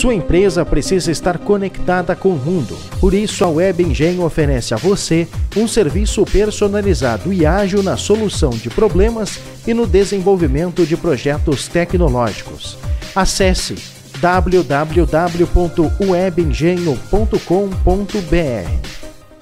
Sua empresa precisa estar conectada com o mundo. Por isso, a Web Engenho oferece a você um serviço personalizado e ágil na solução de problemas e no desenvolvimento de projetos tecnológicos. Acesse www.webengenho.com.br.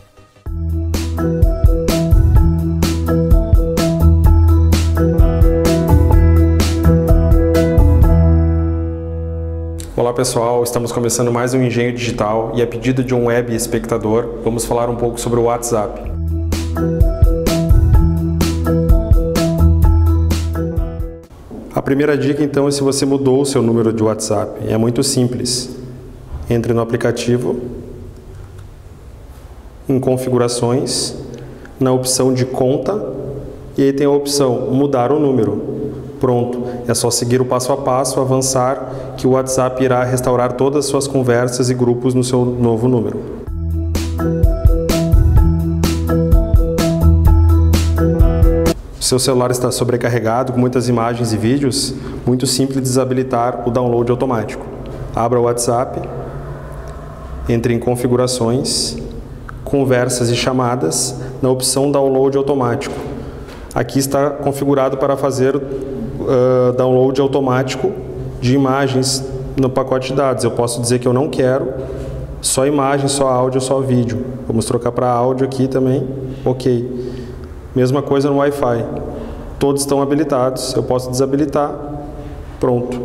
Olá pessoal, estamos começando mais um Engenho Digital e a pedido de um web espectador, vamos falar um pouco sobre o WhatsApp. A primeira dica então é se você mudou o seu número de WhatsApp. É muito simples. Entre no aplicativo, em configurações, na opção de conta e aí tem a opção mudar o número. Pronto, é só seguir o passo a passo, avançar, que o WhatsApp irá restaurar todas as suas conversas e grupos no seu novo número. Seu celular está sobrecarregado com muitas imagens e vídeos? Muito simples desabilitar o download automático. Abra o WhatsApp, entre em configurações, conversas e chamadas, na opção download automático. Aqui está configurado para fazer download automático de imagens no pacote de dados. Eu posso dizer que eu não quero só imagem, só áudio, só vídeo. Vamos trocar para áudio aqui também. Ok. Mesma coisa no Wi-Fi. Todos estão habilitados. Eu posso desabilitar. Pronto.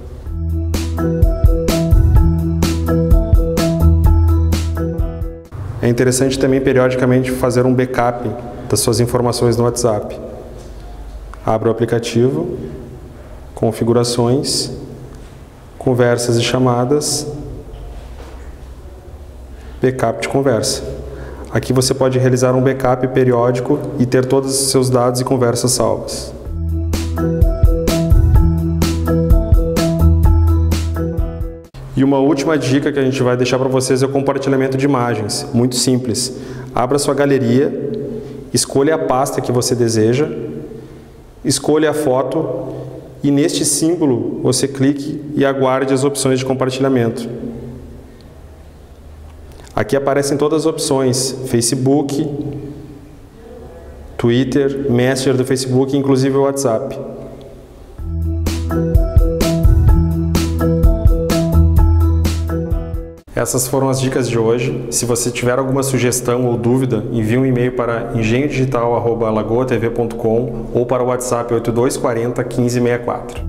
É interessante também periodicamente fazer um backup das suas informações no WhatsApp. Abra o aplicativo, configurações, conversas e chamadas, backup de conversa. Aqui você pode realizar um backup periódico e ter todos os seus dados e conversas salvas. E uma última dica que a gente vai deixar para vocês é o compartilhamento de imagens. Muito simples. Abra sua galeria, escolha a pasta que você deseja, escolha a foto e neste símbolo você clique e aguarde as opções de compartilhamento. Aqui aparecem todas as opções, Facebook, Twitter, Messenger do Facebook, inclusive o WhatsApp. Essas foram as dicas de hoje. Se você tiver alguma sugestão ou dúvida, envie um e-mail para engenhodigital@alagoatv.com ou para o WhatsApp 8240 1564.